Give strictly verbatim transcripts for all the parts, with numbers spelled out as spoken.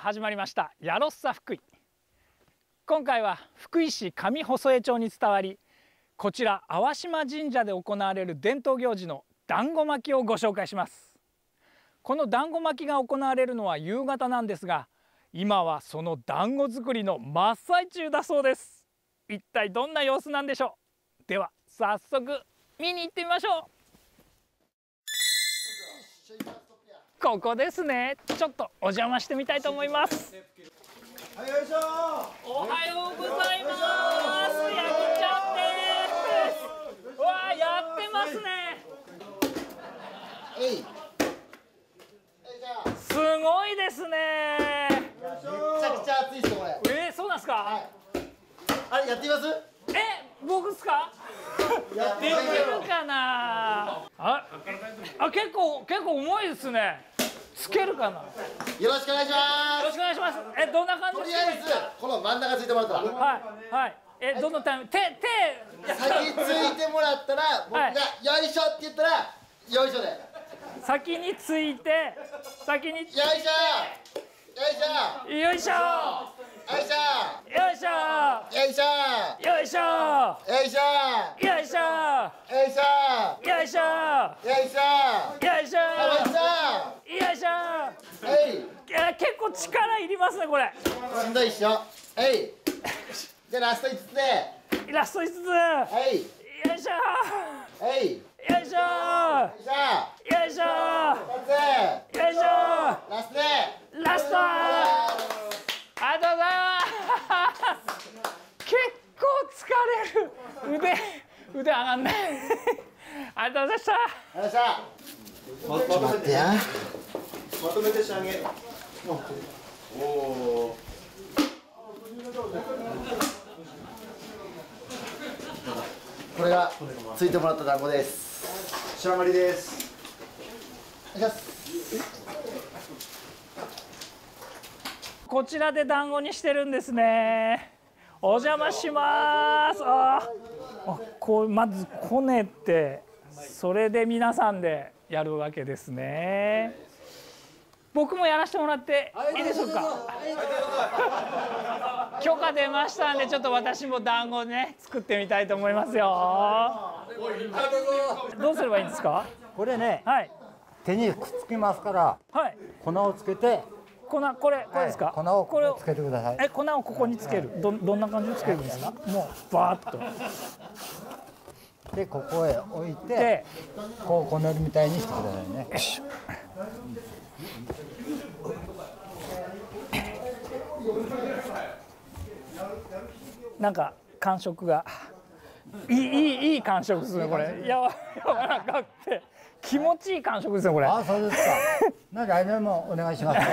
始まりましたやろっさ福井。今回は福井市上細江町に伝わり、こちら淡島神社で行われる伝統行事の団子巻きをご紹介します。この団子巻きが行われるのは夕方なんですが、今はその団子作りの真っ最中だそうです。一体どんな様子なんでしょう。では早速見に行ってみましょう。ここですね。ちょっとお邪魔してみたいと思います。 はい、よいしょ。 おはようございます。やぎちゃんです。わあ、やってますね。 えい。 すごいですね。 めちゃくちゃ熱いですよこれ。 えー、そうなんですか。 はい。あれやってみます？ え、僕ですか。 やってできるかな。あ、あ、結構結構重いですね。つけるかな。 よろしくお願いしまよろしくお願いします。え、どんな感す。 じですか。 とりあえずこの真ん中ついてもらったら。 はいはい。え、どのタイミング、手手。 先ついてもらったら僕がはいよいしょって言ったらよいしょで。よ先について、先に。 いしょ。よいしょ。 よいしょ。 よいしょ。 よいしょ。 よいしょ。 よいしょ。 よいしょ。 よいしょ。 よいしょ。 よいしょ。 よいしょ。 よいしょ。 よいしょ。 よいしょ。 えい。 いや、結構力いりますね、これ。 しんどいっしょ。えい。じゃあラストいつつで。 ラストいつつ。よはい。 いしょ。 えい。よよいしょ。 いしょ。 よいしょ。 二つ。 よいしょ。 ラストで。 ラスト。ありがとうございます。結構疲れる。腕、腕上がんない。ありがとうございました。 よっしゃ。ちょっと待ってや。 まとめてしてあげる。おお。 これがついてもらった団子です。 仕上がりです。 お願いします。 こちらで団子にしてるんですね。お邪魔します。ああ、こうまずこねて、それで皆さんでやるわけですね。僕もやらせてもらっていいでしょうか。許可出ましたんで、ちょっと私も団子ね作ってみたいと思いますよ。どうすればいいんですか。 これね、 はい手にくっつきますからはい。 粉をつけて、 粉、これこれですか。 はい、粉をこれをつけてください。 え、粉をここにつける。どどんな感じでつけるんですか。もうバーッと。 でここへ置いてで、 こうこねるみたいにしてくださいね。 よし。なんか感触がいいいいいい感触ですねこれ。やわ柔らかくて気持ちいい感触ですねこれ。 ああ、そうですか。なんか来年もお願いしますね。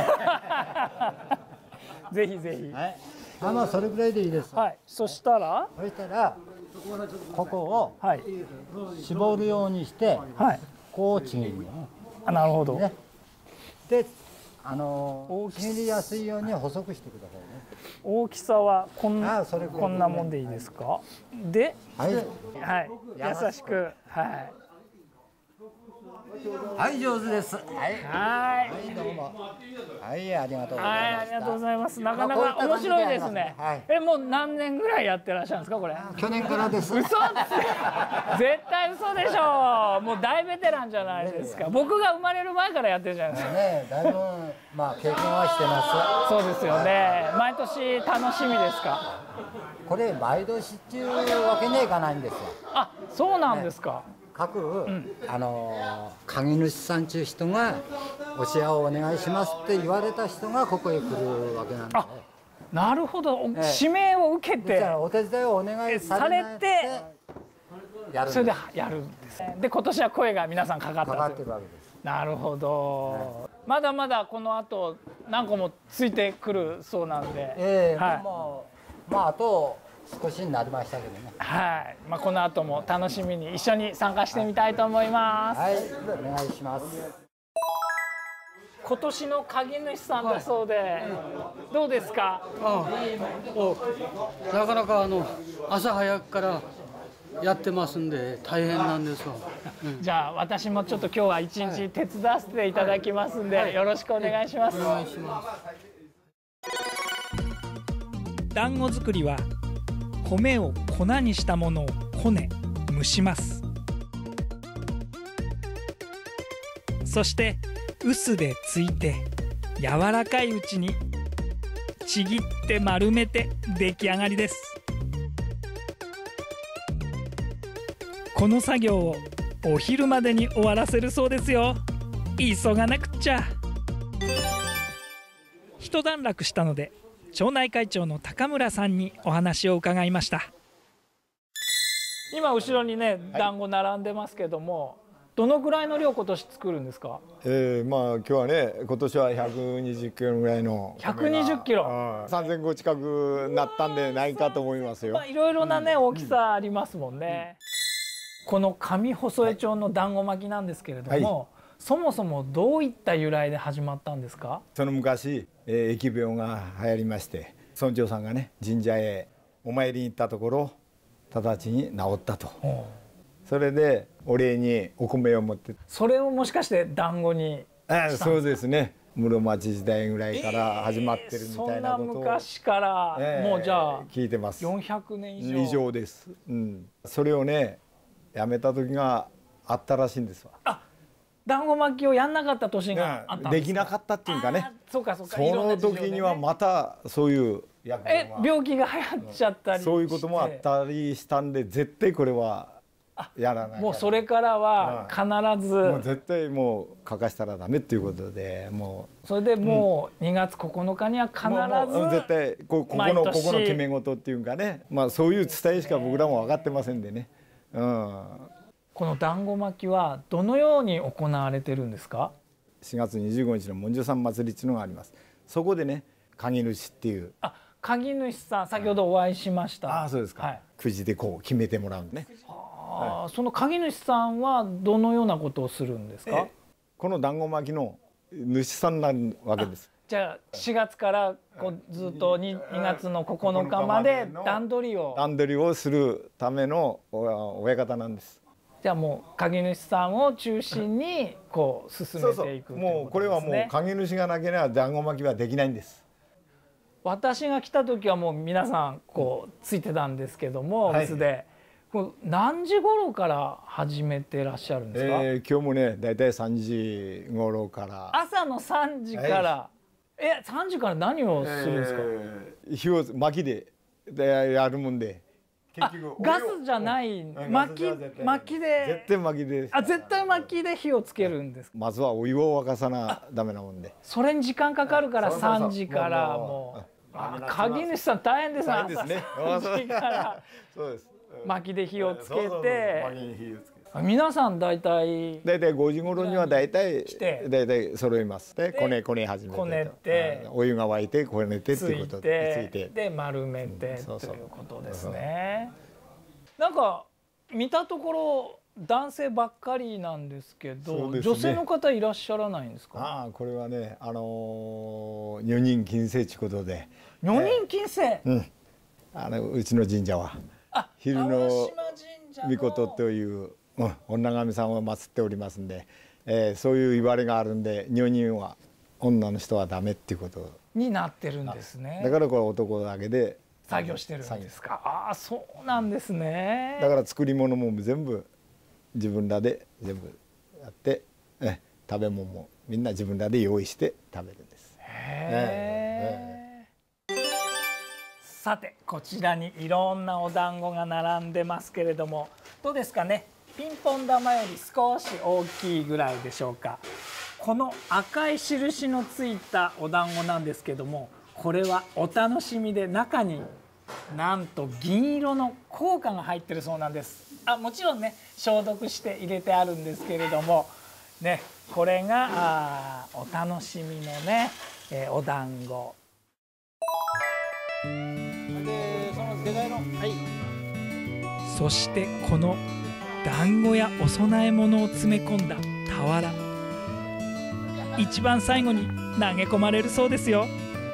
ぜひぜひ。 はい。あ、まあそれぐらいでいいです。 はい。そしたら、 そしたらここをはい絞るようにしてはい。 こうちぎるのね。 あ、なるほど。 ね。で、あの大きちぎりやすいように細くしてくださいね。 大きさはこんあ、それぐらいこんなもんでいいですか。で、 はい。 はい。優しく、はいはい、上手です。はい。 はい。 はい、どうも。はい、ありがとうございました。 はい、ありがとうございます。なかなまあこういったか面白いですね感じでやりますねはい。 え、もう何年ぐらいやってらっしゃるんですか、これ。 去年からです。 嘘っす。絶対嘘でしょ。もう大ベテランじゃないですか。僕が生まれる前からやってるじゃないですか。 ね、だいぶまあ経験はしてまそうですよね。毎年楽しみですか。 す。これ毎年っていうわけにはいかないんですよ。 あ、そうなんですか。 各、あの鍵主さんちゅう人がおシェアをお願いしますって言われた人がここへ来るわけなんで。 あ、なるほど。 え指名を受けてじゃあお手伝いをお願いされてやるんです。 それでやるんですね。で、今年は声が皆さんかかったかかという。 ってるわけです。 なるほど。まだまだこの後何個もついてくるそうなんで。 ええ、 はい。 もうまああと少しになりましたけどね。 はい。まあこの後も楽しみに一緒に参加してみたいと思います。 はい、お願いします。 今年の鍵主さんだそうで、どうですか。 ああ、おなかなかあの朝早くからやってますんで大変なんですよ。うん、 じゃあ私もちょっと今日は一日手伝わせていただきますんで、よろしくお願いします。 お願いします。 団子作りは米を粉にしたものをこね蒸します。そして臼でついて柔らかいうちにちぎって丸めて出来上がりです。この作業をお昼までに終わらせるそうですよ。急がなくっちゃ。一段落したので町内会長の高村さんにお話を伺いました。今後ろにね団子並んでますけども、どのぐらいの量今年作るんですか？ えー、まあ今日はね、今年はひゃくにじゅっキロぐらいのひゃくにじゅっキロ、 さんぜんご近くなったんでないかと思いますよ。 まあいろいろなね、うん、大きさありますもんね。うん、この上細江町の団子巻きなんですけれども、はい、そもそもどういった由来で始まったんですか？ その昔、えー、疫病が流行りまして、村長さんがね神社へお参りに行ったところ直ちに治ったと。それでお礼にお米を持って、 それをもしかして団子にしたんですか？ そうですね。室町時代ぐらいから始まってるみたいなことを、 えー、そんな昔から、えー、もうじゃあ聞いてます。 よんひゃくねん以上以上です、うん、それをねやめた時があったらしいんですわ。 あ、団子巻きをやんなかった年があったんですか？ できなかったっていうかね。 そうかそうか。 その時にはまたそういうえ病気が流行っちゃったりして、 そういうこともあったりしたんで、絶対これはやらない。 もうそれからは必ず、 もう絶対もう欠かしたらダメっていうことで、もうそれでもうにがつここのかには必ず絶対ここのここの決め事っていうかね、まあそういう伝えしか僕らも分かってませんでね。うん。 この団子巻きはどのように行われてるんですか？ しがつにじゅうごにちの文殊さん祭りっていうのがあります。そこでね鍵主っていう、 あ、鍵主さん先ほどお会いしました。 ああそうですか、はい、くじでこう決めてもらうんね。 あ、はい、その鍵主さんはどのようなことをするんですか？ この団子巻きの主さんなわけです。 じゃあしがつからこうずっと にがつのここのかまで段取りを段取りをするための親方なんです。 じゃあもう鍵主さんを中心にこう進めていくということですね。 もうこれはもう鍵主がなければ団子巻きはできないんです。 私が来た時はもう皆さんこうついてたんですけども、はい、でこう何時頃から始めてらっしゃるんですか？ えー、今日もねだいたいさんじ頃から。 朝のさんじから、はい、えさんじから何をするんですか？ えー、火を薪ででやるもんで。 あ、ガスじゃない、薪薪で絶対薪で、 あ、絶対薪で火をつけるんです。 まずはお湯を沸かさなダメなもんで、 それに時間かかるからさんじからもう、鍵主さん大変ですね。 朝さんじからそうです、 薪で火をつけて、皆さん大体大体ごじ頃には大体大体揃います。でこねこね始めて、 こねてお湯が沸いてこねてっていうことでついてで丸めてということですね。なんか見たところ男性ばっかりなんですけど、女性の方いらっしゃらないんですか？ ああ、これはね、あの女人禁制ってことで。 女人禁制？ うん。あのうちの神社は昼の御事といううん、女神さんを祀っておりますんで、えー、そういう言われがあるんで、女人は女の人はダメっていうことになってるんですね。 だからこれ男だけで作業してるんですか？ああ、そうなんですね。 だから作り物も全部自分らで全部やって、え食べ物もみんな自分らで用意して食べるんです。へえ。さてこちらにいろんなお団子が並んでますけれども、どうですかね。ピンポン玉より少し大きいぐらいでしょうか。この赤い印のついたお団子なんですけども、これはお楽しみで中になんと銀色の硬貨が入ってるそうなんです。あ、もちろんね消毒して入れてあるんですけれどもね、これがあお楽しみのね、えー、お団子で、その手前の、はい、そしてこの団子やお供え物を詰め込んだ俵、一番最後に投げ込まれるそうですよ。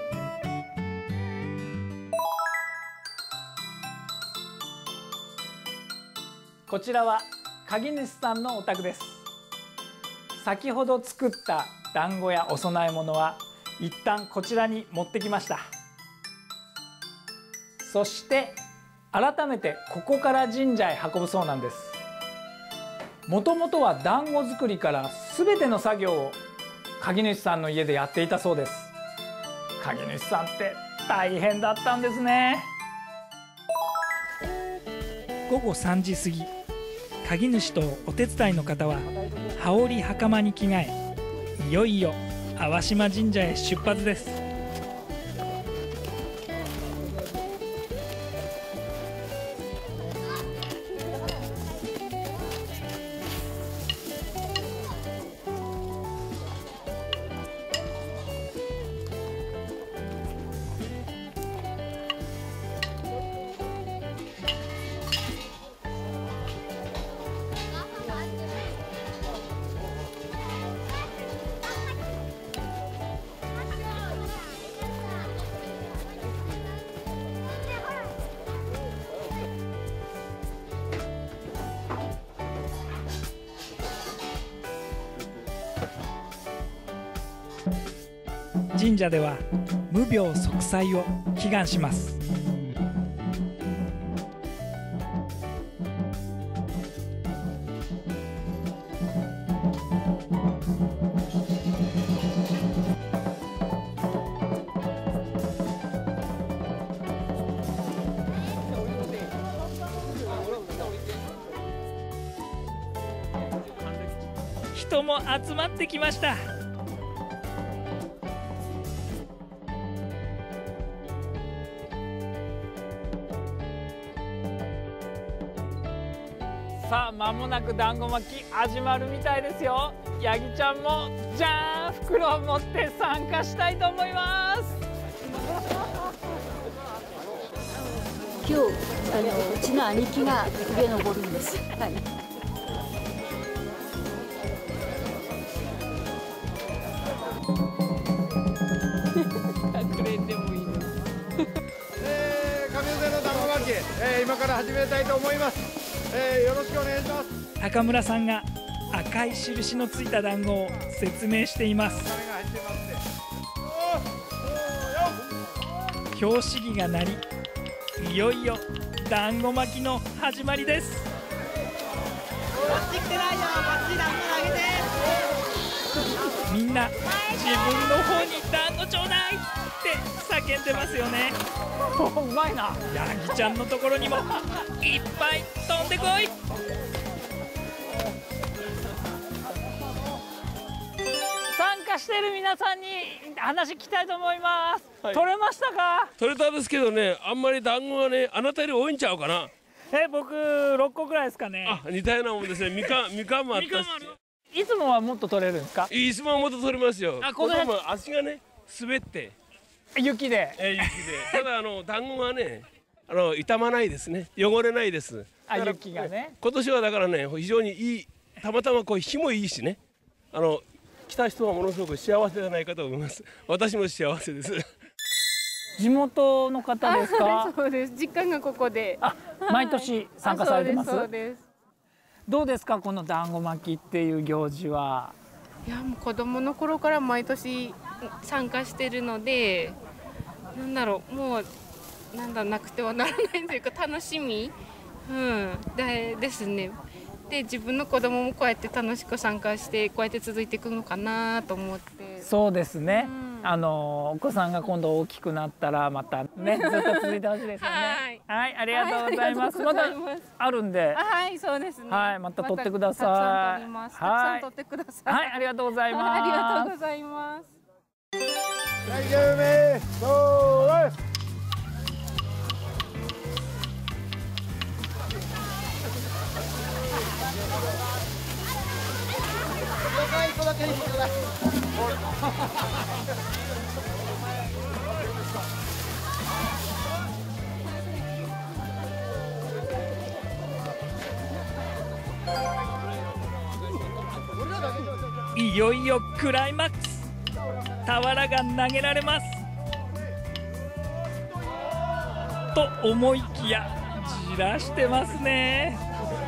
こちらは鍵主さんのお宅です。先ほど作った団子やお供え物は一旦こちらに持ってきました。 そして改めてここから神社へ運ぶそうなんです。もともとは団子作りから全ての作業を鍵主さんの家でやっていたそうです。鍵主さんって大変だったんですね。ごごさんじ過ぎ、鍵主とお手伝いの方は羽織袴に着替え、いよいよ淡島神社へ出発です。神社では無病息災を祈願します。人も集まってきました。さあ間もなく団子巻き始まるみたいですよ。ヤギちゃんもじゃーん袋を持って参加したいと思います。 今日あのうちの兄貴が上登るんです。はい。 隠れてもいいです。 えー、上瀬の団子巻き、えー、今から始めたいと思います。えー、よろしくお願いします。 高村さんが赤い印のついた団子を説明しています。拍子木が鳴り、いよいよ団子巻きの始まりです。こっち来てないよ、こっち団子あげて。みんな自分の方に団子ちょうだいって叫んでますよね。うまいな。ヤギちゃんのところにもいっぱい飛んでこい。参加している皆さんに話聞きたいと思います。はい、取れましたか？ 取れたんですけどね、あんまり団子がね、あなたより多いんちゃうかな。 え、僕ろっこぐらいですかね。 あ、似たようなもんですね。みかん、みかんもあったし。 いつもはもっと取れるんですか？ いつもはもっと取れますよ。あ、このも足がね、滑って。 雪で。 え、雪で。ただあの団子がね、あの傷まないですね。汚れないです。 あ、雪がね。 今年はだからね、非常にいい。たまたまこう日もいいしね。あの来た人はものすごく幸せじゃないかと思います。私も幸せです。 地元の方ですか？ そうです。実家がここで。 あ、毎年参加されてます？ そうです。 どうですか、この団子巻きっていう行事は？ いや、もう子供の頃から毎年参加してるので、なんだろう、もうなんだなくてはならないというか楽しみ、うんでですね。で自分の子供もこうやって楽しく参加してこうやって続いていくのかなと思って。 そうですね。うん、あのお子さんが今度大きくなったらまたねずっと続いてほしいですよね。はい、はい、ありがとうございます。またあるんで。 はい、そうですね。 はい、また取ってください。 たくさん取ります。たくさん取ってください。 はい、ありがとうございます。 ありがとうございます。 大丈夫。そう。 いよいよクライマックス。俵が投げられますと思いきやじらしてますね。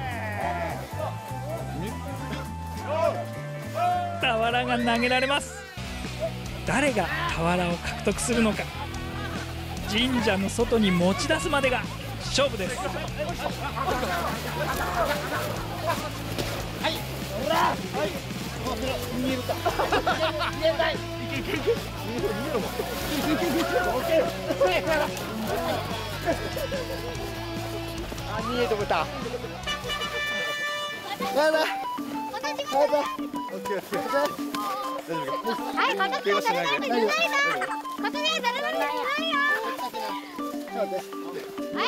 俵が投げられます。誰が俵を獲得するのか。 神社の外に持ち出すまでが勝負です。 見えとった。やだ。 はい、片手誰もいないな。片手誰もいないよ。はい。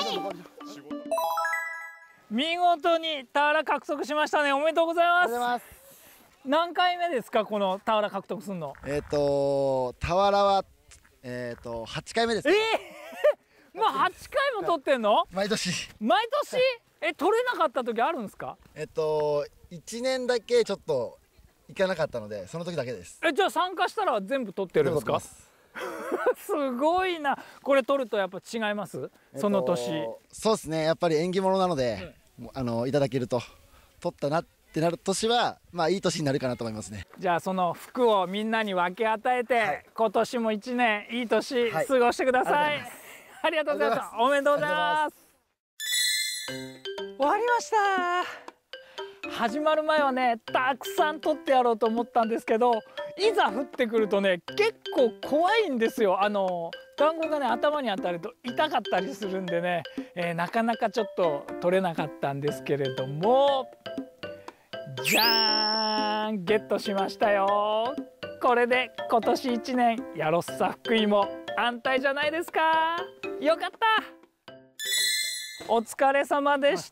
見事に俵獲得しましたね。おめでとうございます。何回目ですか、この俵獲得するの？ えっと俵はえっとはちかいめです。 ええー、もうはちかいも取ってんの？ 毎年。 毎年？え、取れなかった時あるんですか？ えっといちねんだけちょっと行かなかったので、その時だけです。 え、じゃあ参加したら全部取ってるんですか？すごいな。これ取るとやっぱ違います？その年。えっと、 そうですね。やっぱり縁起物なので、うん、あのいただけると取ったなってなる年はまあいい年になるかなと思いますね。 じゃあその服をみんなに分け与えて、はい、今年もいちねんいい年過ごしてください。はい、ありがとうございます。おめでとうございます。終わりました。始まる前はね、たくさん取ってやろうと思ったんですけど、いざ降ってくるとね、結構怖いんですよ。あの団子がね、頭に当たると痛かったりするんでね、えー、なかなかちょっと取れなかったんですけれども、じゃーん、ゲットしましたよ。これで今年いちねんヤロッサ福井も安泰じゃないですか。よかった。お疲れ様でした。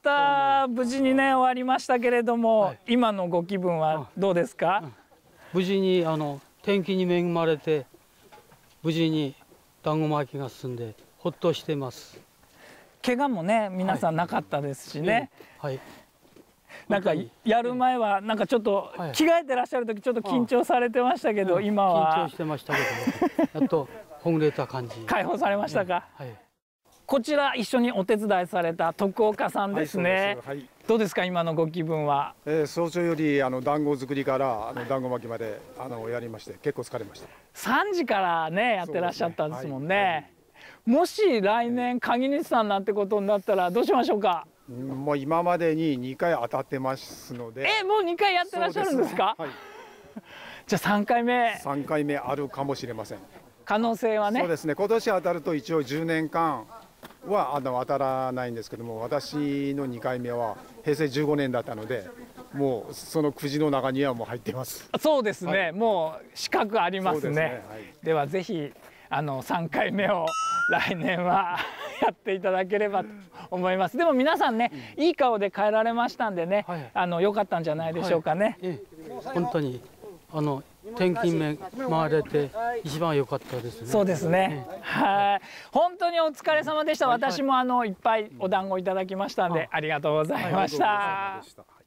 無事にね終わりましたけれども、はい、今のご気分はどうですか？ 無事にあの天気に恵まれて無事に団子巻きが進んでほっとしてます。 怪我もね皆さんなかったですしね。 はい。はい、 なんかやる前はなんかちょっと着替えてらっしゃる時ちょっと緊張されてましたけど、今は緊張してましたけど、やっとほぐれた感じ。 解放されましたか？はい。こちら一緒にお手伝いされた徳岡さんですね。はい、はい、どうですか今のご気分は？えー、早朝よりあの団子作りからあの団子巻きまであのやりまして結構疲れました。 さんじからねやってらっしゃったんですもんね。はいはい、もし来年鍵主さんなんてことになったらどうしましょうか？ もう今までににかい当たってますので。 え、もうにかいやってらっしゃるんですか？はい、じゃあさんかいめ。 さんかいめあるかもしれません。 可能性はね。 そうですね。今年当たると一応じゅうねんかんはあの当たらないんですけども、私のにかいめはへいせいじゅうごねんだったので、もうそのくじの中にはもう入ってます。 そうですね。はい、もう資格ありますね。で, ね、はい、ではぜひあのさんかいめを来年はやっていただければと思います。でも皆さんね、うん、いい顔で帰られましたんでね、はい、あの良かったんじゃないでしょうかね。 はい、本当にあの天気に恵まれて一番良かったですね。 そうですね。はい、本当にお疲れ様でした。私もあのいっぱいお団子いただきましたんで、ありがとうございました。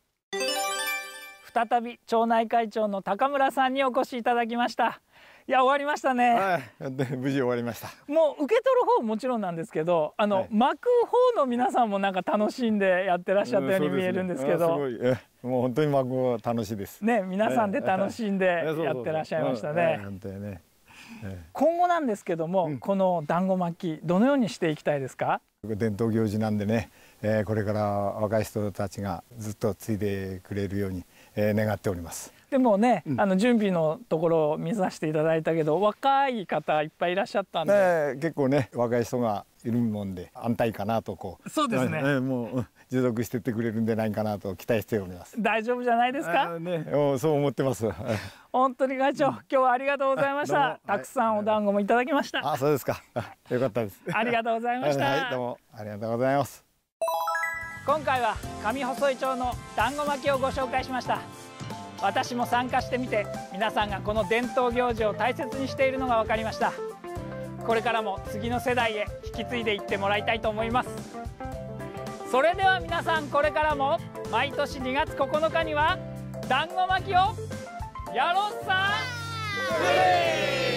再び町内会長の高村さんにお越しいただきました。いや終わりましたね。 はい、無事終わりました。 もう受け取る方ももちろんなんですけど、あの、はい、巻く方の皆さんもなんか楽しんでやってらっしゃったように見えるんですけど、 うん、すごい、えもう本当に巻く方楽しいです。 ね、皆さんで楽しんでやってらっしゃいましたね。今後なんですけども、うん、この団子巻きどのようにしていきたいですか？ 伝統行事なんでね、えー、これから若い人たちがずっと継いでくれるように、えー、願っております。 でもね、うん、あの準備のところを見させていただいたけど、若い方いっぱいいらっしゃったんで、 ね、結構ね若い人がいるもんで安泰かなとこう。 そうですね。 ねもう持続してってくれるんじゃないかなと期待しております。 大丈夫じゃないですか？ ね、そう思ってます。 本当に会長、今日はありがとうございました。たくさんお団子もいただきました。 あ、そうですか。よかったです。 ありがとうございました。 はい、どうもありがとうございます。 今回は上細井町の団子巻きをご紹介しました。私も参加してみて、皆さんがこの伝統行事を大切にしているのが分かりました。これからも次の世代へ引き継いでいってもらいたいと思います。それでは皆さん、これからも毎年にがつここのかには団子巻きをやろっさー。